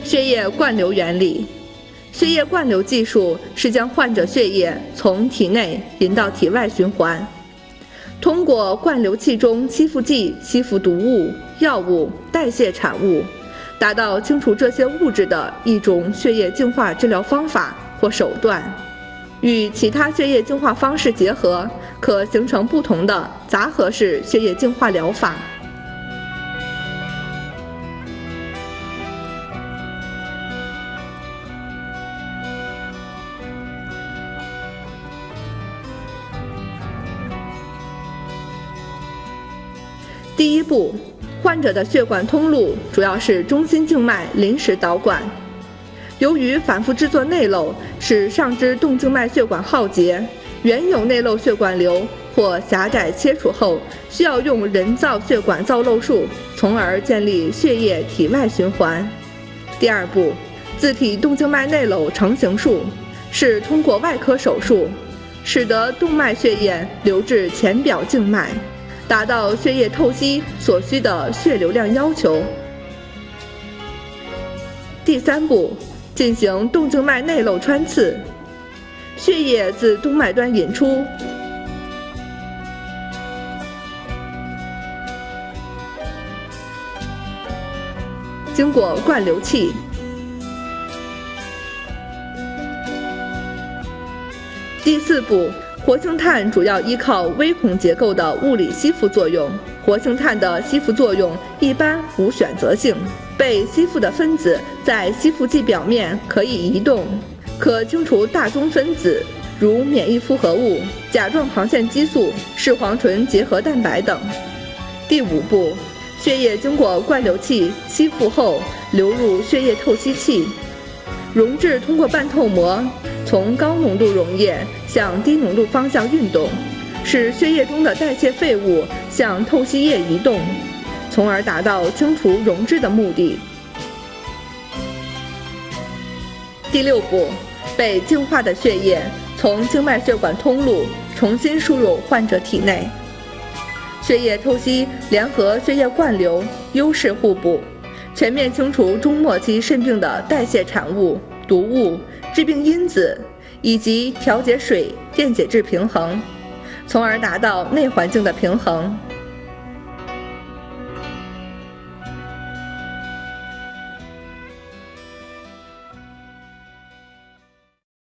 血液灌流原理。血液灌流技术是将患者血液从体内引到体外循环，通过灌流器中吸附剂吸附毒物、药物、代谢产物，达到清除这些物质的一种血液净化治疗方法或手段。与其他血液净化方式结合，可形成不同的杂合式血液净化疗法。第一步，患者的血管通路主要是中心静脉临时导管。由于反复制作内瘘使上肢动静脉血管耗竭，原有内瘘血管瘤或狭窄切除后，需要用人造血管造瘘术，从而建立血液体外循环。第二步，自体动静脉内瘘成形术是通过外科手术，使得动脉血液流至前表静脉，达到血液透析所需的血流量要求。第三步，进行动静脉内瘘穿刺，血液自动脉端引出，经过灌流器。第四步，活性炭主要依靠微孔结构的物理吸附作用。活性炭的吸附作用一般无选择性，被吸附的分子在吸附剂表面可以移动，可清除大宗分子，如免疫复合物、甲状旁腺激素、视黄醇结合蛋白等。第五步，血液经过灌流器吸附后流入血液透析器，溶质通过半透膜从高浓度溶液向低浓度方向运动，使血液中的代谢废物向透析液移动，从而达到清除溶质的目的。第六步，被净化的血液从静脉血管通路重新输入患者体内。血液透析联合血液灌流优势互补，全面清除中末期肾病的代谢产物、毒物、致病因子，以及调节水电解质平衡，从而达到内环境的平衡。